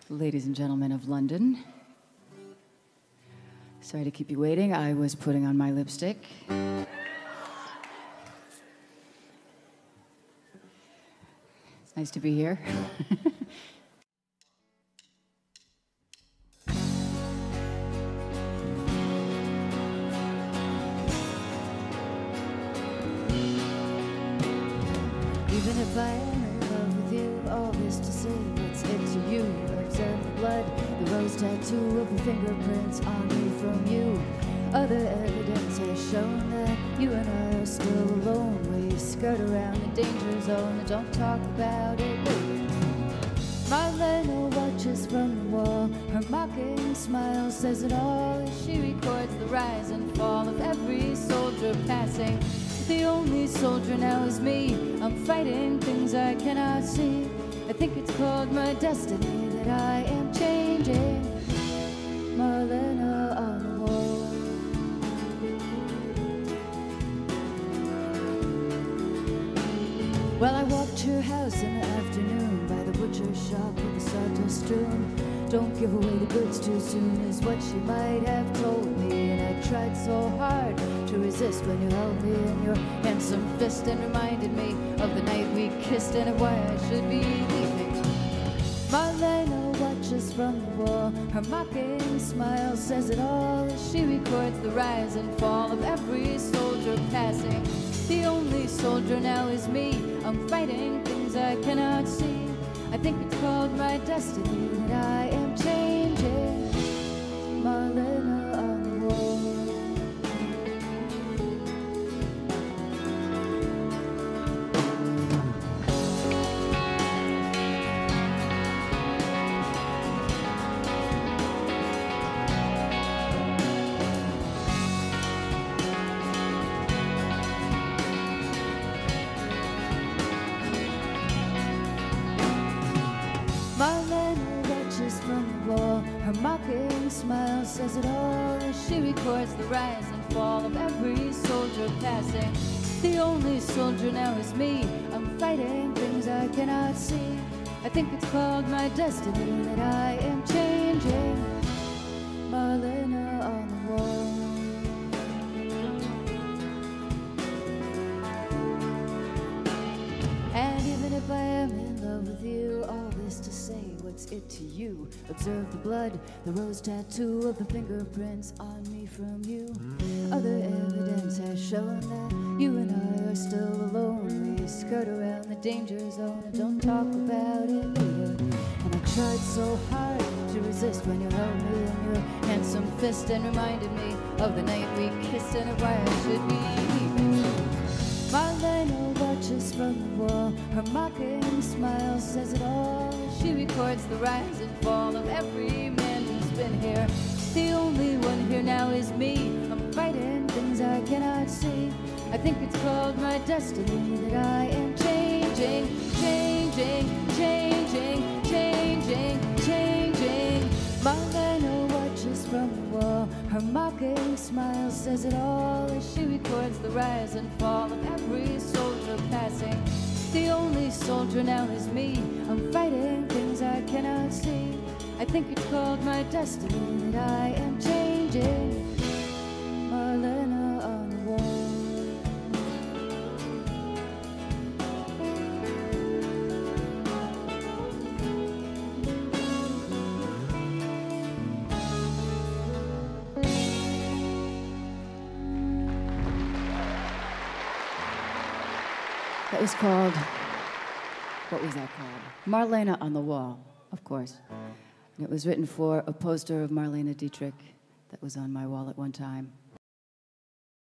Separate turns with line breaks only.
Ladies and gentlemen of London, sorry to keep you waiting. I was putting on my lipstick. It's nice to be here. Even if I am in love with you, all this to say, what's it to you? Observe the blood, the rose tattoo of the fingerprints on me from you. Other evidence has shown that you and I are still alone. We skirt around the danger zone and don't talk about it. Marlene watches from the wall. Her mocking smile says it all as she records the rise and fall of every soldier passing. The only soldier now is me. I'm fighting things I cannot see. I think it's called my destiny that I am changing. Marlene on the wall. Well, I walked your house in the afternoon by the butcher shop with the sawdust strewn. Don't give away the goods too soon is what she might have told me. And I tried so hard to resist when you held me in your handsome fist and reminded me of the night we kissed and of why I should be leaving. Marlene watches from the wall. Her mocking smile says it all as she records the rise and fall of every soldier passing. The only soldier now is me. I'm fighting things I cannot see. I think it's called my destiny that I am changing. Marlene on the wall. Marlene watches from the wall. Her mocking smile says it all as she records the rise and fall of every soldier passing. The only soldier now is me. I'm fighting things I cannot see. I think it's called my destiny that I am changing. Marlene on the wall. And even if I am in love with you, all this to say, what's it to you? Observe the blood, the rose tattoo of the fingerprints on me from you. Other evidence has shown that you and I are still alone. We skirt around the danger zone and don't talk about it later. And I tried so hard to resist when you held me in your handsome fist and reminded me of the night we kissed and of why I should be leaving. Marlene watches from the wall. Her mocking smile says it all. She records the rise and fall of every man who's been here. The only one here now is me. I'm fighting things I cannot see. I think it's called my destiny that I am changing, changing, changing, changing, changing. Marlene watches from the wall. Her mocking smile says it all as she records the rise and fall of every soldier passing. The only soldier now is me. I'm fighting things I cannot see. I think it's called my destiny that I am changing. Marlene on the wall. That was called, what was that called? Marlene on the Wall, of course. And it was written for a poster of Marlene Dietrich that was on my wall at one time.